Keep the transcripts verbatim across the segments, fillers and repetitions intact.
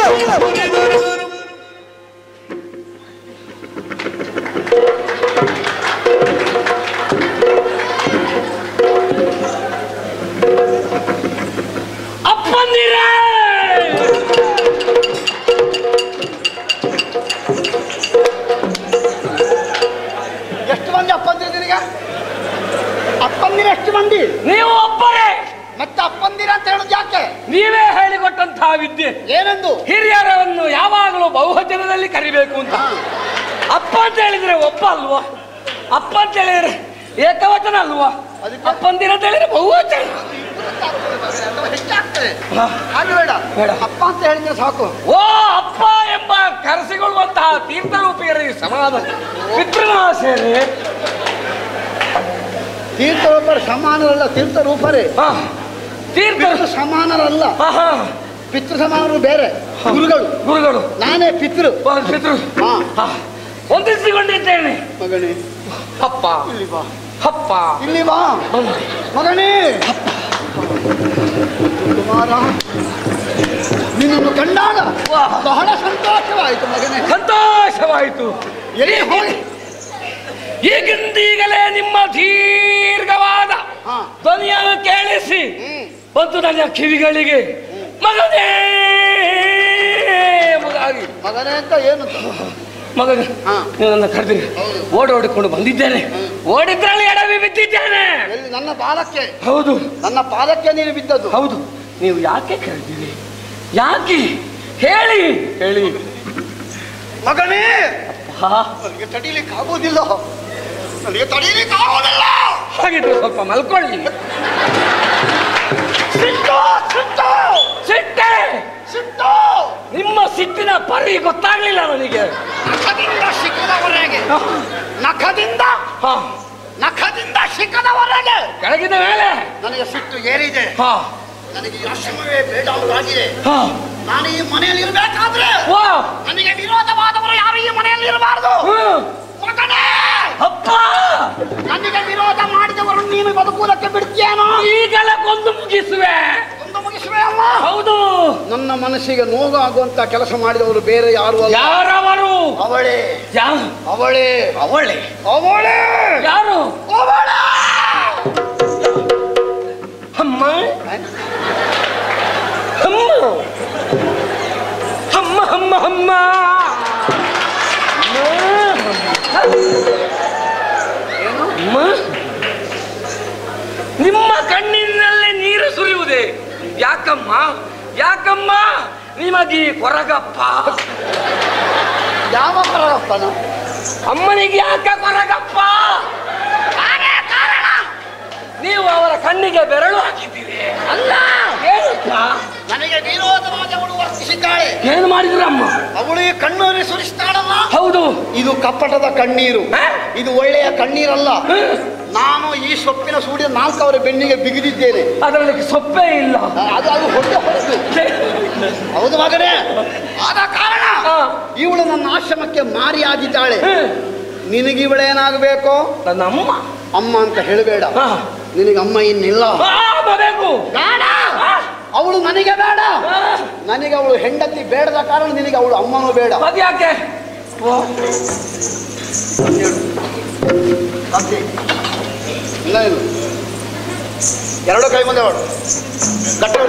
ಎಷ್ಟು ಮಂದಿ ಅಪ್ಪಂದಿರ ನಿನಗ? ಅಪ್ಪಂದಿರ ಎಷ್ಟು ಮಂದಿ? ನೀವು ಒಬ್ಬರೇ. ಮತ್ತೆ ಅಪ್ಪಂದಿರ ಅಂತ ಹೇಳುದು ಯಾಕೆ? ನೀವೇ ಹೇಳಿಕೊಟ್ಟಂತಹ ವಿದ್ಯೆ. ಏನೆಂದು? ಹಿರಿಯರನ್ನು ಯಾವಾಗಲೂ ಬಹುವಚನದಲ್ಲಿ ಕರಿಬೇಕು ಅಂತ. ಅಪ್ಪ ಅಂತ ಹೇಳಿದ್ರೆ ಒಬ್ಬ ಅಲ್ವಾ? ಅಪ್ಪ ಅಂತ ಹೇಳಿದ್ರೆ ಏಕವಚನ ಅಲ್ವಾ? ಅಪ್ಪಂದಿರ ಅಂತ ಹೇಳಿದ್ರೆ ಬಹುವಚನ. ಹೆಚ್ಚಾಗ್ತದೆ ಹಾಗೆ ಬೇಡ. ಅಪ್ಪ ಅಂತ ಹೇಳಿದ್ರೆ ಸಾಕು. ಓ ಅಪ್ಪ ಎಂಬ ಕರೆಸಿಕೊಳ್ಳುವಂತಹ ತೀರ್ಥರೂಪಿಯರಿಗೆ ಸಮಾನ ಪಿತೃನಾಶರೇ. ತೀರ್ಥರೂಪರು ಸಮಾನರಲ್ಲ, ತೀರ್ಥರೂಪರೇ. ತೀರ್ಥ ಸಮಾನರಲ್ಲ, ಪಿತೃ ಸಮಾನರು ಬೇರೆ. ಗುರುಗಳು ಗುರುಗಳು ನಾನೇ ಪಿತೃ. ಪಿತೃ ಹೊಂದಿಸಿಕೊಂಡಿದ್ದೇನೆ. ಮಗನೇ ಅಪ್ಪ ಇಲ್ಲಿ ಬಾ. ಅಪ್ಪ ಇಲ್ಲಿ ಬಾ ಮಗನೇ. ಕುಮಾರ ನಿನ್ನನ್ನು ಕಂಡಾಗ ಬಹಳ ಸಂತೋಷವಾಯಿತು ಮಗನೇ. ಸಂತೋಷವಾಯಿತು. ಎಲ್ಲಿ ಹೋಗಿ ಈಗಿಂದೀಗಲೇ ನಿಮ್ಮ ದೀರ್ಘವಾದ ಧ್ವನಿಯನ್ನು ಕೇಳಿಸಿ ಬಂದು ನನ್ನ ಕಿವಿಗಳಿಗೆ ಮಗನೇ ಮಗಾಗಿ. ಮಗನೇ ಅಂತ ಏನು ಮಗನೇ ನೀವು ನನ್ನ ಕರೆದಿರಿ. ಓಡೋಡಿಕೊಂಡು ಬಂದಿದ್ದೇನೆ. ಓಡಿದ್ರಲ್ಲಿ ಎಡವಿ ಬಿದ್ದಿದ್ದೇನೆ. ನನ್ನ ಪಾದಕ್ಕೆ? ಹೌದು, ನನ್ನ ಪಾದಕ್ಕೆ ನೀನು ಬಿದ್ದದ್ದು. ಹೌದು. ನೀವು ಯಾಕೆ ಕರೆದಿರಿ? ಯಾಕೆ ಹೇಳಿ ಹೇಳಿ ಮಗನೇ. ನನಗೆ ತಡೀಲಿಕ್ಕೆ ಆಗುವುದಿಲ್ಲ, ನನಗೆ ತಡೀಲಿಕ್ಕೆ ಆಗುವುದಿಲ್ಲ. ಹಾಗಿದ್ರೆ ಸ್ವಲ್ಪ ಮಲ್ಕೊಳ್ಳಿ. ಸಿಟ್ಟು ಸಿಟ್ಟು ಸಿಟ್ಟೆ ಸಿಟ್ಟು. ನಿಮ್ಮ ಸಿಟ್ಟಿನ ಪರಿ ಗೊತ್ತಾಗ್ಲಿಲ್ಲ ನನಗೆ. ನಖದಿಂದ ಸಿಕ್ಕದವರೆಗೆ, ನಖದಿಂದ ನಖದಿಂದ ಸಿಕ್ಕದವರೆಗೆ ಕೆಳಗಿದ ಮೇಲೆ ನನಗೆ ಸಿಟ್ಟು ಏರಿದೆ. ನನಗೆ ಆಶ್ರಮವೇ ಬೇಡ ಆಗಿದೆ. ನಾನು ಈ ಮನೆಯಲ್ಲಿ ಇರಬೇಕಾದ್ರೆ ನನಗೆ ವಿರೋಧವಾದವರು ಯಾರು ಈ ಮನೆಯಲ್ಲಿ ಇರಬಾರದು. ಮಗನೇ ಅಪ್ಪ, ನನಗೆ ವಿರೋಧ ಮಾಡಿದವರು ನೀನು ಬದುಕುವುದಕ್ಕೆ ಬಿಡ್ತೀಯೇನೋ? ಈಗಲೇ ಕೊಂದು ಮುಗಿಸುವೆ. ಕೊಂದು ಮುಗಿಸುವೆ ಅಲ್ಲ? ಹೌದು. ನನ್ನ ಮನಸ್ಸಿಗೆ ನೋವಾಗುವಂತ ಕೆಲಸ ಮಾಡಿದವರು ಬೇರೆ ಯಾರು ಅಲ್ಲ. ಯಾರವರು? ಅವಳೇ. ಅವಳೇ ಅವಳೇ ಅವಳೇ ಯಾರು? ಅವಳೇ. ಅಮ್ಮ ಅಮ್ಮ ಅಮ್ಮ ಅಮ್ಮ ಅಮ್ಮ ಅಮ್ಮ. ನಿಮ್ಮ ಕಣ್ಣಿನಲ್ಲಿ ನೀರು ಸುರಿಯುವುದೇ? ಯಾಕಮ್ಮ ಯಾಕಮ್ಮ ನಿಮಗೆ ಕೊರಗಪ್ಪ? ಯಾವ ಕೊರಗಪ್ಪನ? ಅಮ್ಮನಿಗೆ ಯಾಕೆ ಕೊರಗಪ್ಪ? ನೀವು ಅವರ ಕಣ್ಣಿಗೆ ಬೆರಳು ಹಾಕಿದ್ದೀರಿ. ಅಲ್ಲ, ಏನಪ್ಪ? ನನಗೆ ವಿರೋಧವಾಗಿ ಅವಳು ವರ್ತಿಸಿದ್ದಾಳೆ. ಏನು ಮಾಡಿದ್ರು ಅಮ್ಮ? ಅವಳು ಈ ಕಣ್ಣೀರು ಸುರಿಸ್ತಾಳಲ್ಲ. ಹೌದು. ಇದು ಕಪ್ಪಟದ ಕಣ್ಣೀರು, ಇದು ಒಳ್ಳೆಯ ಕಣ್ಣೀರಲ್ಲ. ನಾನು ಈ ಸೊಪ್ಪಿನ ಸೂಡಿನ ನಾಲ್ಕು ಅವರ ಬೆನ್ನಿಗೆ ಬಿಗಿದಿದ್ದೇನೆ. ಅದರಲ್ಲಿ ಸೊಪ್ಪೇ ಇಲ್ಲ. ಅದು ಅದು ಹೊಟ್ಟೆ ಹೊರದು. ಹೌದು ಮಗನೇ. ಆದ ಕಾರಣ ಇವಳು ನನ್ನ ಆಶ್ರಮಕ್ಕೆ ಮಾರಿ ಆಗಿದ್ದಾಳೆ. ನಿನಗೆ ಇವಳೇನಾಗಬೇಕು? ನನ್ನ ಅಮ್ಮ. ಅಮ್ಮ ಅಂತ ಹೇಳಬೇಡ. ನಿನಗೆ ಅಮ್ಮ ಇನ್ನಿಲ್ಲ. ಬೇಡ, ಅವಳು ನನಗೆ ಬೇಡ. ನನಗೆ ಅವಳು ಹೆಂಡತಿ ಬೇಡದ ಕಾರಣ ನಿನಗೆ ಅವಳು ಅಮ್ಮನೂ ಬೇಡ. ಯಾಕೆ? ಇಲ್ಲ ಏನು ಎರಡು ಕೈ ಮುಂದೆ ಅವಳು ಗಟ್ಟಿ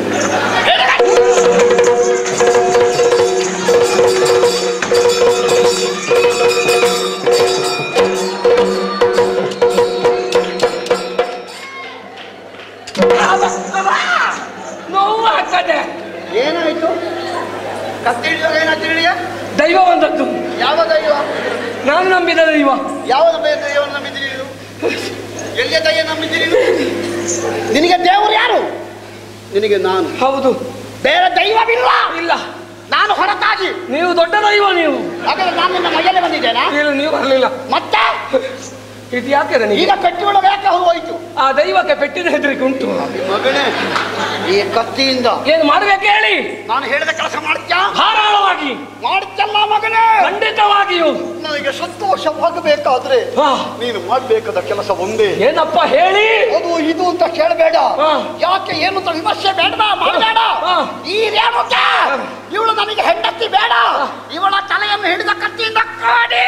ನೋವು ಆಗ್ತದೆ. ಏನಾಯ್ತು? ಕತ್ತಿ ಹಿಡಿಯುವಾಗ ಏನಾಯ್ತು ಹೇಳಿಯ? ದೈವ ಬಂದದ್ದು. ಯಾವ ದೈವ? ನಾನು ನಂಬಿದ ದೈವ. ಯಾವ ದೈವವನ್ನು ನಂಬಿದ್ದೀರಿ? ಎಲ್ಲಿಯ ದೈವ ನಂಬಿದ್ದೀರಿ? ನಿನಗೆ ದೇವರು ಯಾರು? ನಿನಗೆ ನಾನು. ಹೌದು. ಬೇರೆ ದೈವವಿಲ್ಲ. ಇಲ್ಲ. ನಾನು ಹೊರತಾಗಿ ನೀವು ದೊಡ್ಡ ದೈವ. ನೀವು ಹಾಗಾದ್ರೆ ನಾನು ನಿನ್ನ ಮೈಯಲ್ಲೇ ಬಂದಿದ್ದೇನಾ? ಇಲ್ಲ, ನೀವು ಬರಲಿಲ್ಲ. ಮತ್ತೆ ಇದು ಯಾಕೆ ನನಗೆ? ಈಗ ಕಟ್ಟಿ ಒಳಗೆ ಯಾಕೆ ಹೋಯ್ತು? ಆ ದೈವಕ್ಕೆ ಪೆಟ್ಟಿದ ಹೆದರಿಕೆ ಉಂಟು ಮಗನೇ. ಈ ಕತ್ತಿಯಿಂದ ಏನು ಮಾಡ್ಬೇಕು ಹೇಳಿ? ನಾನು ಹೇಳಿದ ಕೆಲಸ ಮಾಡ್ತೀಯಾ? ಧಾರಾಳವಾಗಿ ಮಾಡ್ತಲ್ಲ ಮಗನೇ. ಖಂಡಿತವಾಗಿಯೂ. ನನಗೆ ನನಗೆ ಸಂತೋಷವಾಗಬೇಕಾದ್ರೆ ನೀನು ಮಾಡಬೇಕಾದ ಕೆಲಸ ಒಂದೇ. ಏನಪ್ಪ ಹೇಳಿ? ಅದು ಇದು ಅಂತ ಕೇಳಬೇಡ, ಯಾಕೆ ಏನು ಅಂತ ವಿಮರ್ಶೆ ಬೇಡ, ಮಾಡಬೇಡ. ಈ ರೇಣುಕೆ ಇವಳು ನನಗೆ ಹೆಂಡತಿ ಬೇಡ, ಇವಳ ತಲೆಯನ್ನು ಹಿಡಿದ ಕತ್ತಿಯಿಂದ ಕಾಡಿ.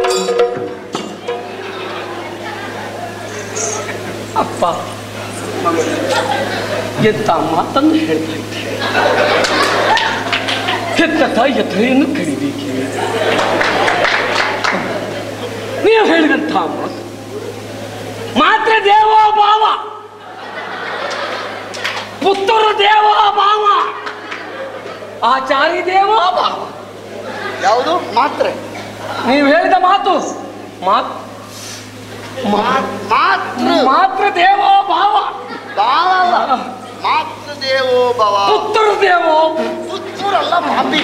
ಅಪ್ಪ ಎಂತ ಮಾತನ್ನು ಹೇಳ್ತಾ ಇದ್ದೆ. ಹೆತ್ತ ತಾಯಿಯ ತಲೆಯನ್ನು ಕಡಿಬೇಕೆ? ನೀವು ಹೇಳಿದಂಥ ಮಾತು ಮಾತ್ರ ದೇವೋ ಭಾವ, ಪುತ್ರ ದೇವೋ ಭಾವ, ಆಚಾರಿ ದೇವೋ ಭಾವ. ಯಾವುದು ಮಾತ್ರ? ನೀವು ಹೇಳಿದ ಮಾತು ಮಾತು ಮಾತ್ರ ದೇವೋ ಭಾವ, ಭಾವ ಮಾತ್ರ ದೇವೋ ಭಾವ, ಪುತ್ರ ದೇವೋ ಪುತ್ರಲ್ಲ ಭಾವಿ,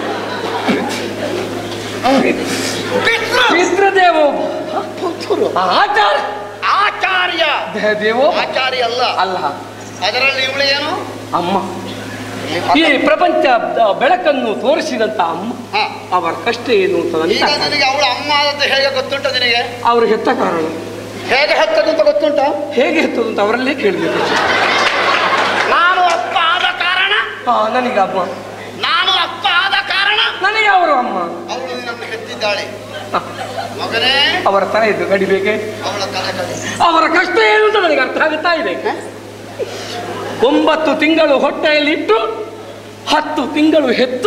ಪಿತೃ ದೇವೋ ಪುತ್ರ, ಆಚಾರ್ಯ ಆಚಾರ್ಯ ದೇವೋ ಆಚಾರ್ಯ ಅಲ್ಲ ಅಲ್ಲ. ಅದರಲ್ಲಿ ಇವಳು ಏನು? ಅಮ್ಮ. ಈ ಪ್ರಪಂಚ ಬೆಳಕನ್ನು ತೋರಿಸಿದಂತ ಅಮ್ಮ. ಅವರ ಕಷ್ಟ ಏನು ಅಂತ ಈಗ ನಿನಗೆ ಅವಳ ಅಮ್ಮ ಅಂತ ಹೇಗೆ ಗೊತ್ತುಂಟ ನಿನಗೆ? ಅವರು ಹೆತ್ತ ಕಾರಣ. ಹೇಗೆ ಹೆತ್ತದು ಅಂತ ಗೊತ್ತುಂಟ? ಹೇಗೆ ಹೆತ್ತದು ಅಂತ ಅವರಲ್ಲೇ ಕೇಳಬೇಕು. ನಾನು ಅಪ್ಪ ಆದ ಕಾರಣ ಹಾ ನನಗೆ ಅಮ್ಮ, ನಾನು ಅಪ್ಪ ಆದ ಕಾರಣ ನನಗೆ ಅವರು ಅಮ್ಮ. ಅವಳು ನಿನ್ನನ್ನು ಹೆತ್ತಿದ್ದಾಳೆ ಮಗನೇ. ಅವರ ತಲೆ ಇದು ಕಡಿಬೇಕೆ? ಅವಳ ತಲೆ ಕಡಿ. ಅವರ ಕಷ್ಟ ಏನು ಅಂತ ನನಗೆ ಅರ್ಥ ಆಗುತ್ತಾ ಇದೆ. ಒಂಬತ್ತು ತಿಂಗಳು ಹೊಟ್ಟೆಯಲ್ಲಿಟ್ಟು ಹತ್ತು ತಿಂಗಳು ಹೆತ್ತು.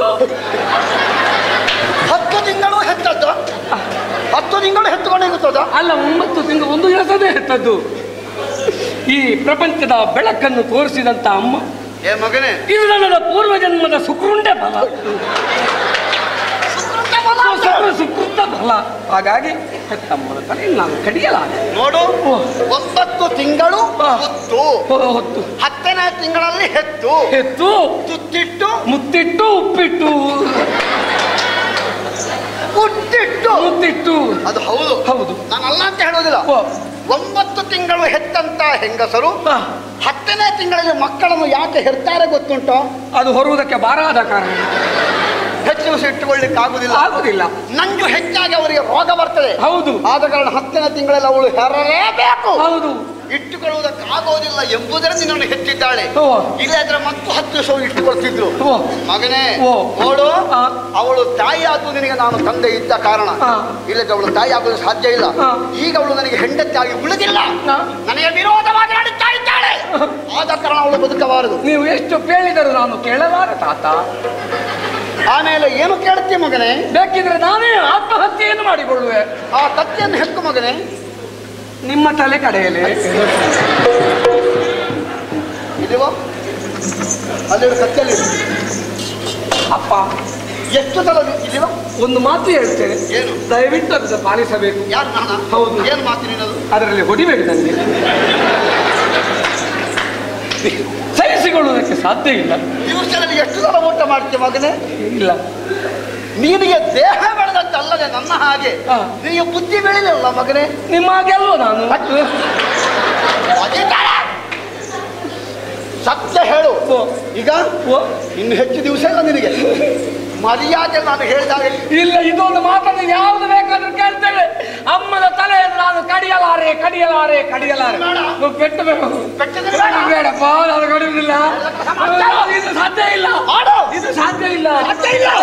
ಹತ್ತು ತಿಂಗಳು ಹೆತ್ತದ್ದು? ಹತ್ತು ತಿಂಗಳು ಹೆತ್ತುಕೊಂಡೇ ಗೊತ್ತದ? ಅಲ್ಲ, ಒಂಬತ್ತು ತಿಂಗಳು ಒಂದು ದಿವಸದೇ ಹೆತ್ತದ್ದು. ಈ ಪ್ರಪಂಚದ ಬೆಳಕನ್ನು ತೋರಿಸಿದಂತ ಅಮ್ಮ. ಏ ಮಗನೇ, ಇದು ನನ್ನ ಪೂರ್ವ ಜನ್ಮದ ಸುಕೃಂಡ ಫಲ, ಸುಕೃತ ಫಲ. ಹಾಗಾಗಿ ಹೆತ್ತಮ್ಮನ ತಲೆ ನಾನು ಕಡಿಯಲಾರೆ. ನೋಡು, ಒಂಬತ್ತು ತಿಂಗಳು ಹೊತ್ತು ಹೊತ್ತು ಹತ್ತನೇ ತಿಂಗಳಲ್ಲಿ ಹೆತ್ತು ಹೆತ್ತು ತುತ್ತಿಟ್ಟು ಮುತ್ತಿಟ್ಟು ಉಪ್ಪಿಟ್ಟು ಮುತ್ತಿಟ್ಟು ಮುತ್ತಿಟ್ಟು. ಅದು ಹೌದು ಹೌದು, ನಾನಲ್ಲ ಅಂತ ಹೇಳೋದಿಲ್ಲ. ಒಂಬತ್ತು ತಿಂಗಳು ಹೆತ್ತಂತ ಹೆಂಗಸರು ಹತ್ತನೇ ತಿಂಗಳಲ್ಲಿ ಮಕ್ಕಳನ್ನು ಯಾಕೆ ಹೆರ್ತಾರೆ ಗೊತ್ತುಂಟು? ಅದು ಹೊರುವುದಕ್ಕೆ ಬಾರಾದ ಕಾರಣ. ಹೆಚ್ಚು ದಿವಸ ಇಟ್ಟುಕೊಳ್ಳಿಕ್ಕೆ ಆಗುದಿಲ್ಲ ಆಗುದಿಲ್ಲ ನಂಜು ಹೆಚ್ಚಾಗಿ ಅವರಿಗೆ ರೋಗ ಬರ್ತದೆ. ಹೌದು, ಆದ ಕಾರಣ ಹತ್ತನೇ ತಿಂಗಳಲ್ಲಿ ಅವಳು ಹೆರಲೇಬೇಕು. ಹೌದು, ಇಟ್ಟುಕೊಳ್ಳುವುದಕ್ಕೆ ಆಗೋದಿಲ್ಲ ಎಂಬುದರಿಂದ ನಿನ್ನನ್ನು ಹೆತ್ತಿದ್ದಾಳೆ. ಇಲ್ಲದ್ರೆ ಮತ್ತು ಹತ್ತು ದಿವಸ ಇಟ್ಟುಕೊಳ್ತಿದ್ರು. ಮಗನೇ ನೋಡು, ಅವಳು ತಾಯಿ ಆಗುವುದು ನಿನಗೆ ನಾನು ತಂದೆ ಇದ್ದ ಕಾರಣ. ಇಲ್ಲದ್ರೆ ಅವಳು ತಾಯಿ ಆಗುವುದು ಸಾಧ್ಯ ಇಲ್ಲ. ಈಗ ಅವಳು ನನಗೆ ಹೆಂಡತಿ ಆಗಿ ಉಳಿದಿಲ್ಲ, ನನಗೆ ವಿರೋಧವಾಗಿ ನಡೀತಾ ಇದ್ದಾಳೆ. ಆದ ಕಾರಣ ಅವಳು ಬದುಕಬಾರದು. ನೀವು ಎಷ್ಟು ಕೇಳಿದರು ನಾನು ಕೇಳಲಾರ ತಾತ. ಆಮೇಲೆ ಏನು ಕೇಳ್ತೀಯ ಮಗನೇ? ಬೇಕಿದ್ರೆ ನಾನೇ ಆತ್ಮಹತ್ಯೆಯನ್ನು ಮಾಡಿಕೊಳ್ಳುವೆ. ಆ ಕತ್ತಿಯನ್ನು ಹೆಕ್ಕು ಮಗನೇ. ನಿಮ್ಮ ತಲೆ ಕಡೆಯಲ್ಲಿ ಇದೀವೋ ಅಲ್ಲಿ ಕತ್ತಿಯಲ್ಲಿ ಅಪ್ಪ ಎಷ್ಟು ಸಲ ಇದೀವೋ? ಒಂದು ಮಾತು ಹೇಳ್ತೇನೆ, ಏನು? ದಯವಿಟ್ಟು ಅದನ್ನು ಪಾಲಿಸಬೇಕು. ಯಾರು ನಾನ? ಹೌದು. ಏನು ಮಾತಿನದು? ಅದರಲ್ಲಿ ಹೊಡಿಬೇಡಿ, ನನಗೆ ಸಹಿಸಿಕೊಳ್ಳುವುದಕ್ಕೆ ಸಾಧ್ಯ ಇಲ್ಲ. ದಿವಸದಲ್ಲಿ ಎಷ್ಟು ಸಲ ಊಟ ಮಾಡ್ತೀಯ ಮಗನೇ? ಇಲ್ಲ, ನಿನಗೆ ದೇಹ ಬೆಳೆದದ್ದಲ್ಲದೆ ನನ್ನ ಹಾಗೆ ನಿನಗೆ ಬುದ್ಧಿ ಬೆಳೆಯಲ್ಲ ಮಗನೇ. ನಿಮ್ಮ ಹಾಗೆ ಅಲ್ವ ನಾನು? ಸತ್ಯ ಹೇಳು. ಈಗ ಇನ್ನು ಹೆಚ್ಚು ದಿವಸ ಇಲ್ಲ ನಿನಗೆ. ಮರ್ಯಾದೆ ನಾನು ಹೇಳಿದಾಗ ಇಲ್ಲ, ಇದೊಂದು ಮಾತನ್ನು ಯಾವ್ದು ಬೇಕಾದ್ರೂ ಕೇಳ್ತೇವೆ. ಅಮ್ಮನ ತಲೆ ನಾನು ಕಡಿಯಲಾರೆ ಕಡಿಯಲಾರೆ ಕಡಿಯಲಾರೆ ಪೆಟ್ಟು ಬೇಡಪ್ಪ, ನಾನು ಕಡಿಯುವುದಿಲ್ಲ. ಇದು ಸಾಧ್ಯ ಇಲ್ಲ, ಇದು ಸಾಧ್ಯ ಇಲ್ಲ.